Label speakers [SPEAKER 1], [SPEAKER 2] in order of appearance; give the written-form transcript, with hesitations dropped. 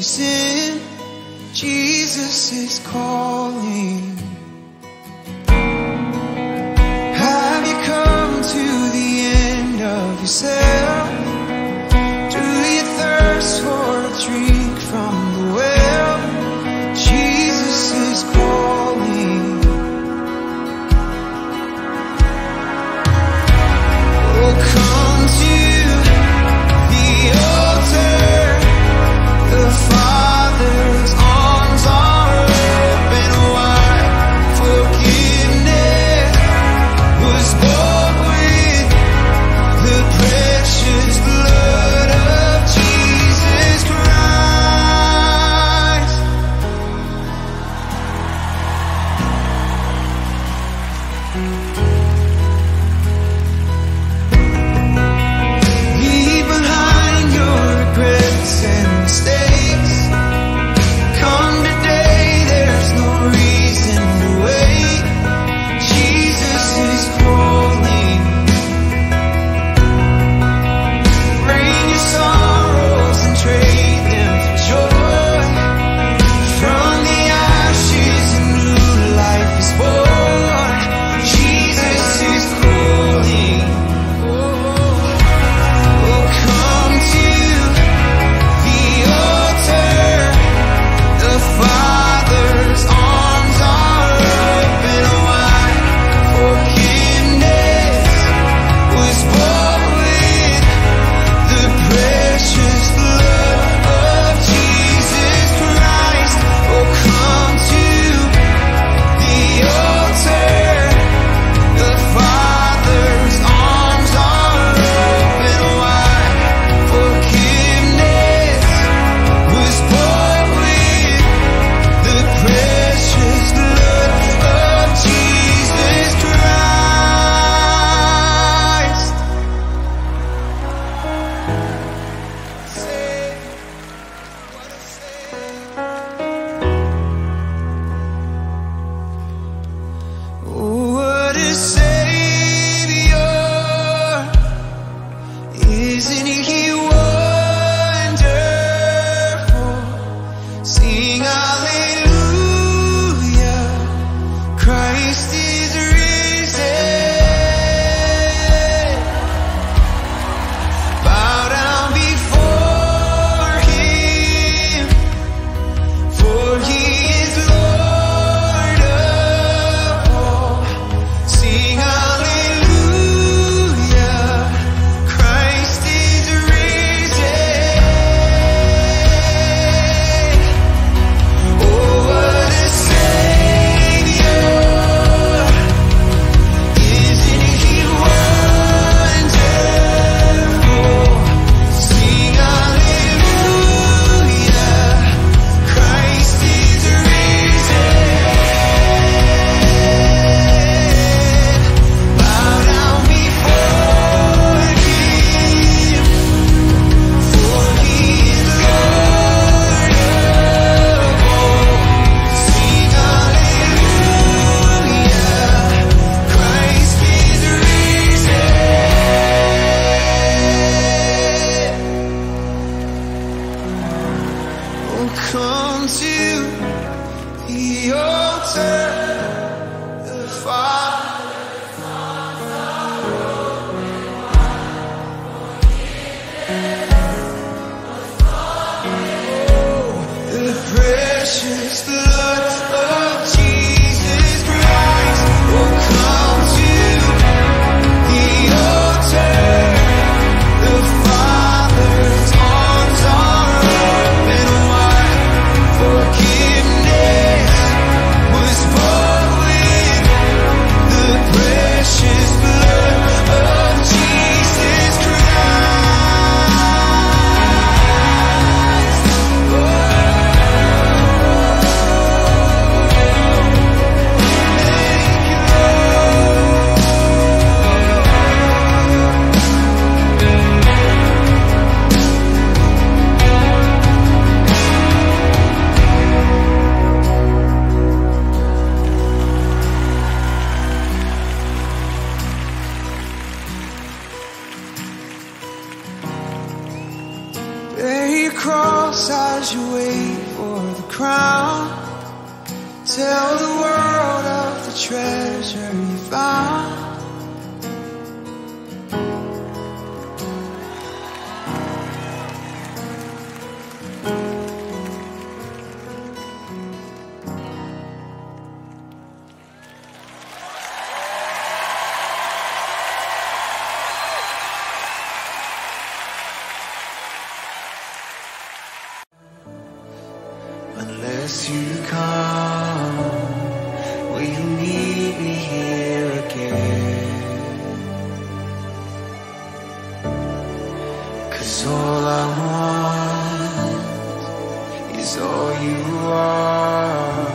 [SPEAKER 1] your sin, Jesus is calling. Have you come to the end of yourself? Do you thirst for a drink from the well? Jesus is calling. Oh, come to the altar. The Father's arms are open wide. Forgiveness was bought with the precious blood of Jesus Christ. Leave behind your regrets and mistakes. Come today, there's no reason to wait. Jesus is calling. Bring your sorrows and trade them for joy. From the ashes a new life is born. Jesus is calling. Oh, come to the altar. The Father's arms are open wide. Forgiveness was bought with the precious blood of Jesus Christ. Oh, come to the altar. The Father's arms are open wide. Forgiveness was bought with the precious blood of Jesus Christ. Say what I say. Oh, what a Savior. Isn't He wonderful? Sing hallelujah. Christ is risen. Bow down before Him, for He is Lord of all. Sing hallelujah. Christ is risen. Oh, what a Savior. Isn't He wonderful? Sing hallelujah. Christ is risen. Bow down before Him, for He is Lord of all. Sing hallelujah. Christ is risen. Oh, come to the altar. The Father's arms are open wide. The precious blood of Jesus Christ. Oh, come to the altar. The Father's arms are open wide. Forgiveness was bought with the precious blood of Jesus Christ. Oh, your cross as you wait for the crown. Tell the world of the treasure you found. Unless you come, will you meet me here again? 'Cause all I want is all you are.